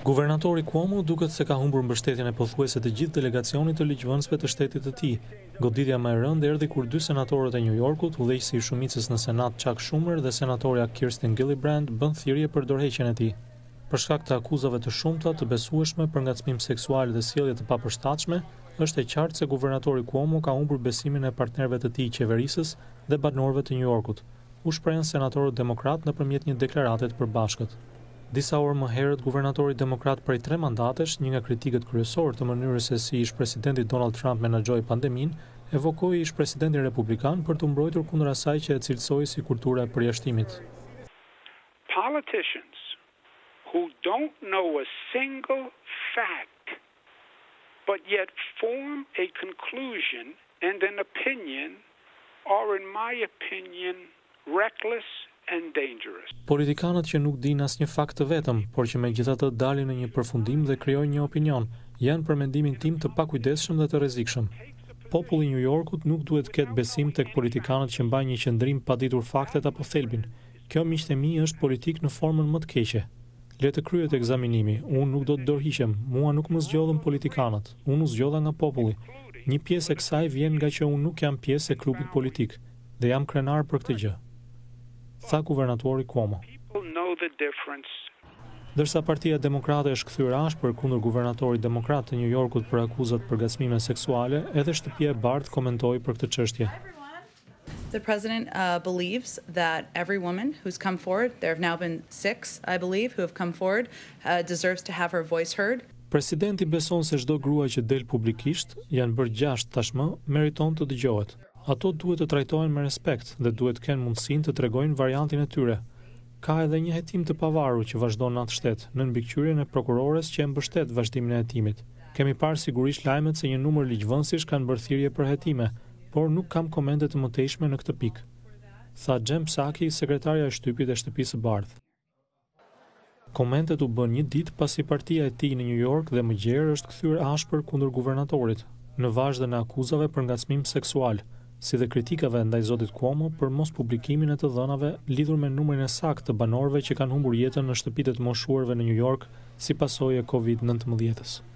Guvernatori Cuomo duket se ka humbur mbështetjen e pothuajse të gjithë delegacionit të ligjvënësve të shtetit të tij. Goditja më e rëndë erdhi kur dy senatorët e Nju Jorkut, udhëheqësi i shumicës në Senat Chuck Schumer dhe senatorja Kirsten Gillibrand, bën thirrje për dorëheqjen e tij. Për shkak të akuzave të shumta të besueshme për ngacmim seksual dhe sjellje të papërshtatshme, është e qartë se guvernatori Cuomo ka humbur besimin e partnerëve të tij qeverisës dhe banorëve të Nju Jorkut, u shprehën senatorët demokrat nëpërmjet një deklarate të përbashkët. Disa orë më herët, guvernatori demokrat prej 3 mandatesh, një nga kritikët kryesor të mënyrës se si ish-presidenti Donald Trump menaxhoi pandeminë, evokoi ish-presidentin republikan për të mbrojtur kundër asaj që e cilësoi si kultura e përjashtimit. Politicians who don't know a single fact but yet form a conclusion and an opinion are, in my opinion, reckless and dangerous. Politikanët që nuk dinë asnjë fakt të vetëm, por që megjithatë dalin në një përfundim dhe krijojnë një opinion, janë për mendimin tim të pakujdesshëm dhe të rrezikshëm. Populli i Nju Jorkut nuk duhet të ketë besim tek politikanët që mbajnë një qëndrim pa ditur faktet apo thelbin. Kjo, miqtë e mi, është politik në formën më të keqe. Le të kryhet ekzaminimi. Unë nuk do të dorëhiqem. Mua nuk më zgjodhën politikanët. Unë u zgjodha nga populli. Një pjesë e kësaj vjen nga që unë nuk jam pjesë e klubit politik dhe jam krenar për këtë gjë, tha guvernatori Cuomo. Dërsa Partia Demokrate është kthyer ashpër kundër guvernatorit demokrat të Nju Jorkut për akuzat për ngacmime seksuale, edhe shtëpia e bardhë komentoi për këtë çështje. The president believes that every woman who's come forward, there have now been 6, I believe, who have come forward, deserves to have her voice heard. Presidenti beson se çdo grua që del publikisht, janë bërë 6 tashmë, meriton të dëgjohet. Ato duhet të trajtohen me respekt dhe duhet të kenë mundësinë të tregojnë variantin e tyre. Ka edhe një hetim të pavarur që vazhdon në atë shtet, në mbikëqyrjen e prokurores që e mbështet vazhdimin e hetimit. Kemi parë sigurisht lajmet se një numër ligjvënësish kanë bërë thirrje për hetime, por nuk kam komente të mëtejshme në këtë pikë, tha Jem Psaki, sekretarja e shtypit e shtëpisë së bardhë. Komentet u bën një ditë pasi partia e tij në New York dhe më gjerë është kthyer ashpër kundër guvernatorit, në vazhdim të akuzave për ngacmim seksual, si dhe kritikave ndaj zotit Cuomo për mos publikimin e të dhënave lidhur me numrin e saktë të banorëve që kanë humbur jetën në shtëpitë të moshuarve në New York si pasojë e COVID-19-s.